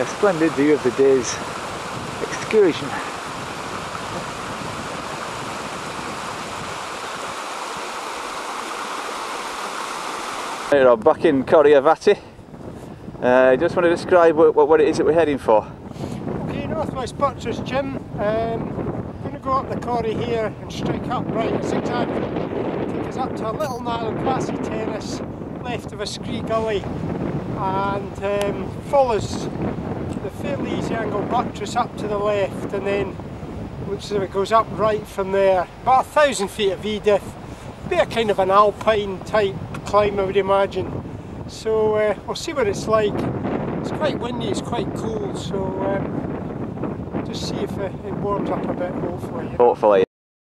A splendid view of the day's excursion. We're back in Rath. Just want to describe what it is that we're heading for. Okay, Northwest Buttress Gym. Going to go up the corrie here and strike up right, zigzag, take us up to a little narrow grassy terrace left of a scree gully, and follows the fairly easy angle buttress up to the left, and then looks as if it goes up right from there. About 1,000 feet of V-diff. Be a kind of an alpine type climb, I would imagine. So we'll see what it's like. It's quite windy, it's quite cool, so just see if it warms up a bit, hopefully. Hopefully.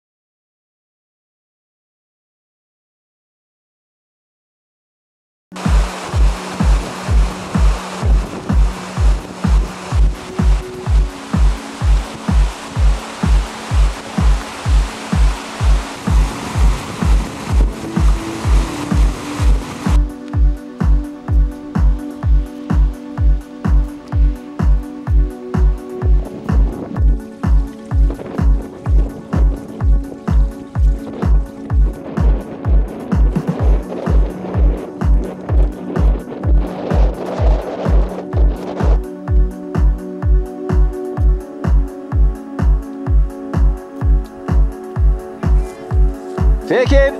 Take it!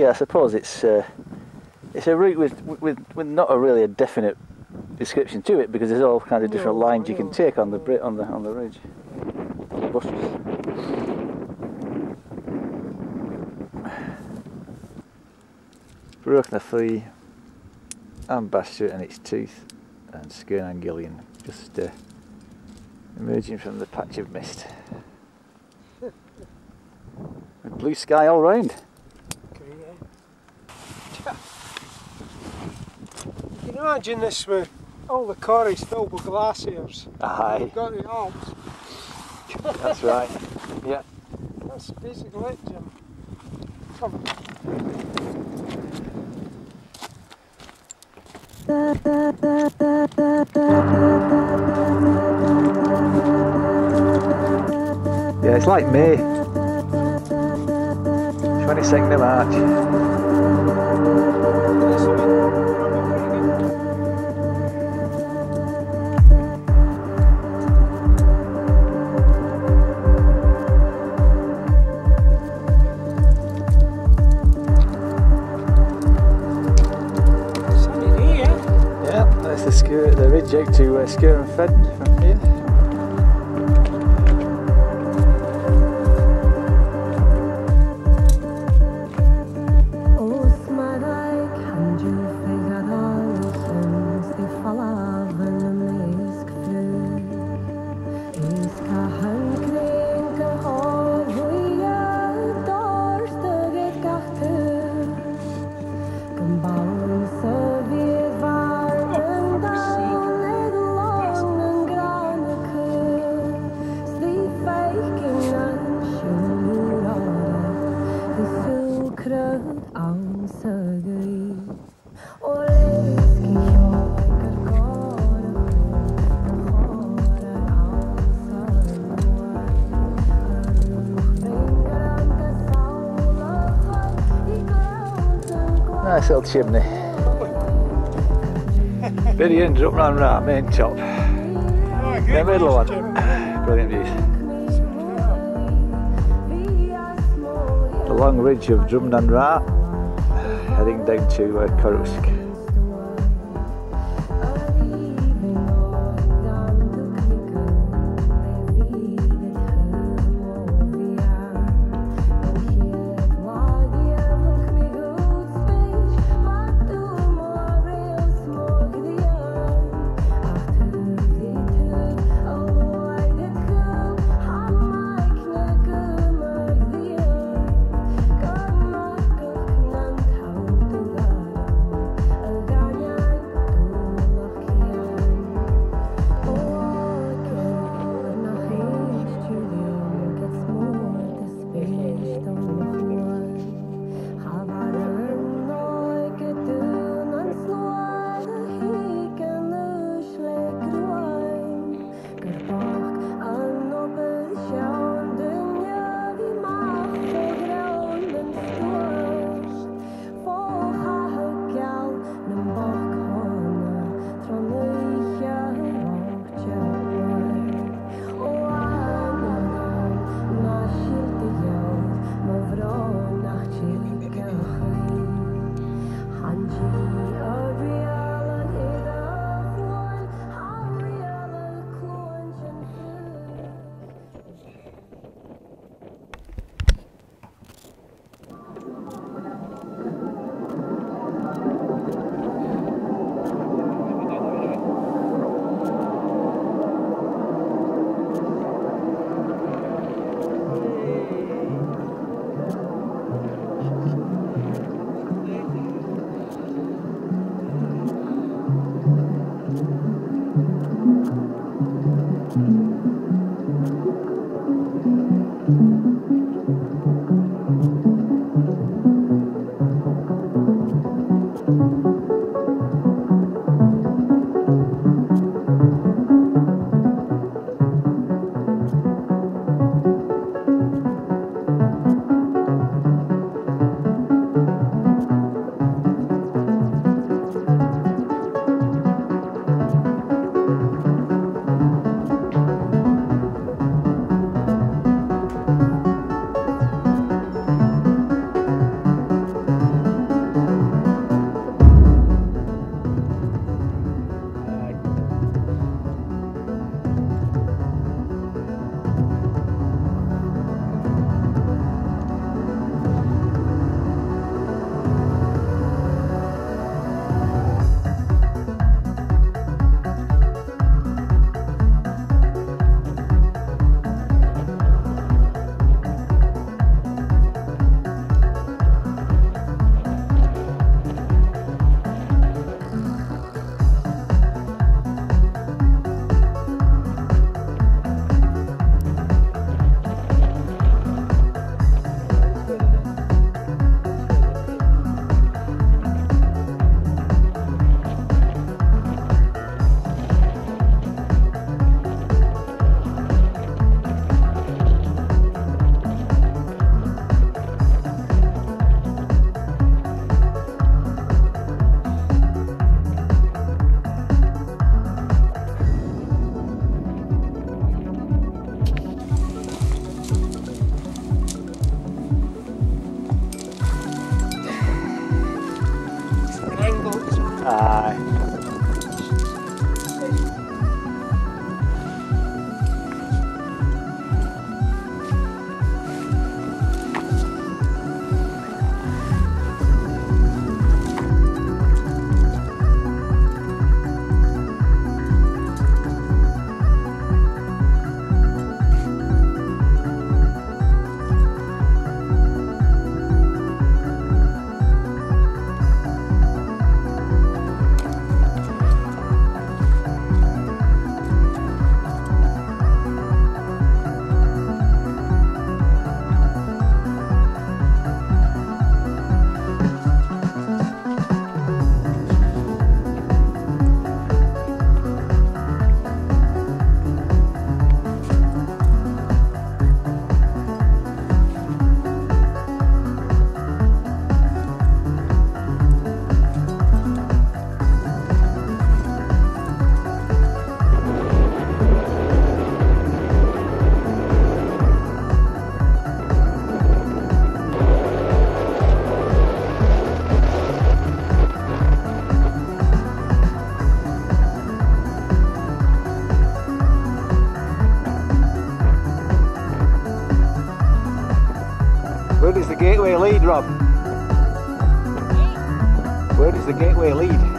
Yeah, I suppose it's a route with not really a definite description to it, because there's all kinds of different lines you can take on the ridge. Buttress. Broken a flea and bastard and its tooth, and Sgurr and Gillian just emerging from the patch of mist. With blue sky all round. You can imagine this with all the quarries filled with glaciers. Aye. You've got the Alps. That's right. Yeah. That's basically it, Jim. Come. Yeah, it's like May. 22nd of March. The ridge out to Sgurr and Fedden from here. Nice little chimney. Bidean Druim Rath, main top. The middle one. Brilliant views. The long ridge of Druim Rath, heading down to Corrusk. gateway lead, Rob? Where does the gateway lead?